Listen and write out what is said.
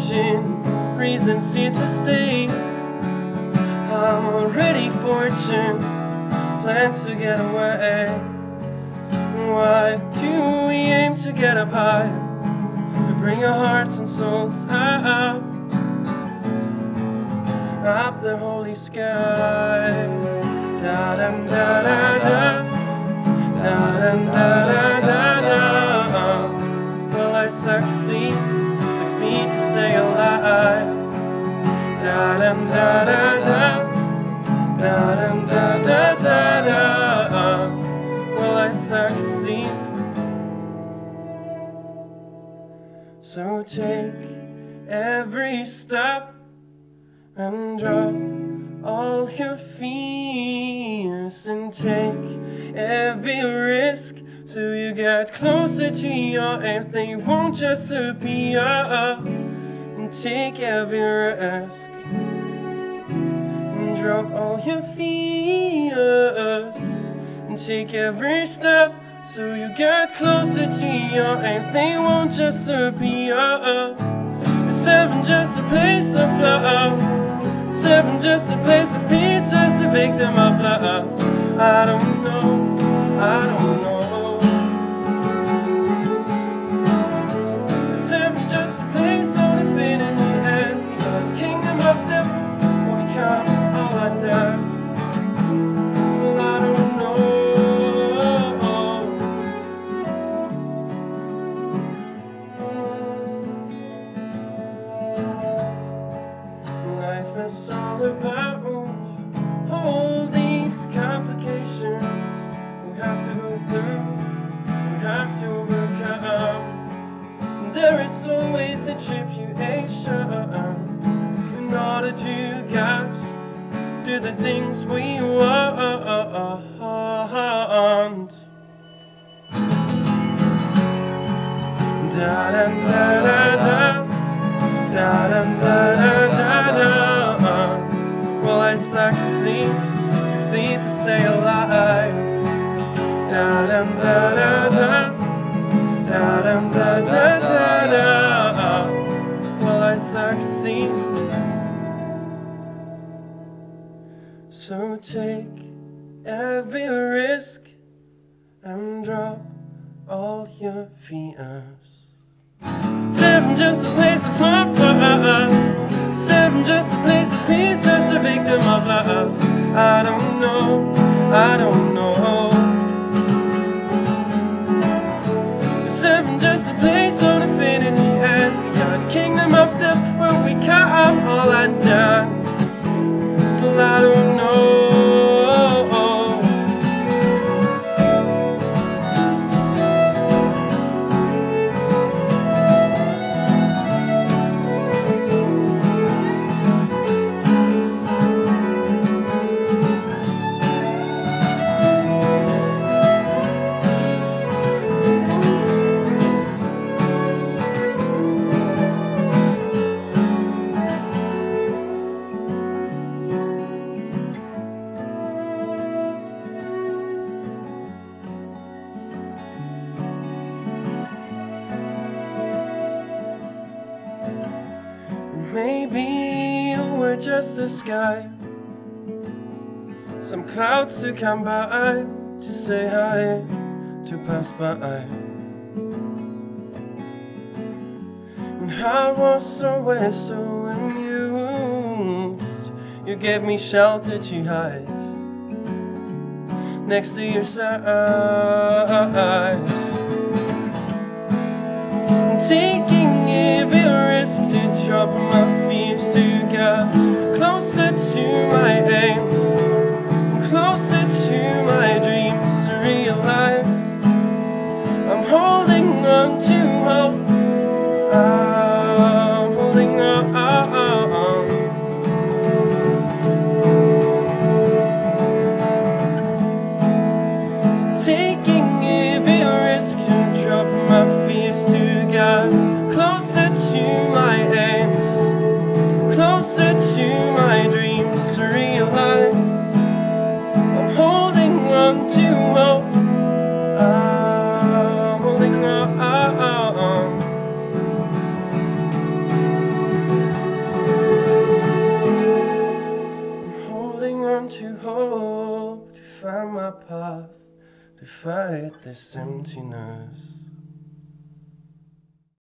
fortune, reasons here to stay. I'm already fortune, plans to get away. Why do we aim to get up high, to bring our hearts and souls up the holy sky? Da da da da da, da da da da da. Will I succeed to stay alive? Da da da da da, da da da da da. Will I succeed? So take every step and drop all your fears, and take every risk so you get closer to your aim. They won't just appear. And take every risk and drop all your fears, and take every step so you get closer to your aim. They won't just appear. Is heaven just a place of love? Is heaven just a place of peace? Just a victim of lust? I don't know, I don't know. Is heaven just a place of infinity and the kingdom of them will become all undone? So I don't know. Life is all about all these complications we have to go through, we have to overcome. There is always the tribulation in order to get to the things we want. Da da da da da, da da da da da. Will I succeed to stay alive? Da da da da da, da da da da da. Will I succeed? So take every risk and drop all your fears. Heaven just a place of fun for us. Heaven just a place of peace, just a victim of lust. I don't know, I don't know. Is heaven just a place of infinity and beyond, kingdom of them where we come all undone? Still I don't know. Maybe you were just a sky, some clouds to come by, to say hi, to pass by. And I was always so amused. You gave me shelter to hide next to your side, taking every risk to drop my fears, to get closer to my aims, closer to my dreams, to realize I'm holding on to hope. I'm holding on. Taking every risk to drop my fears, to get closer to my aims, closer to my dreams, to realize hope to find my path, to fight this emptiness.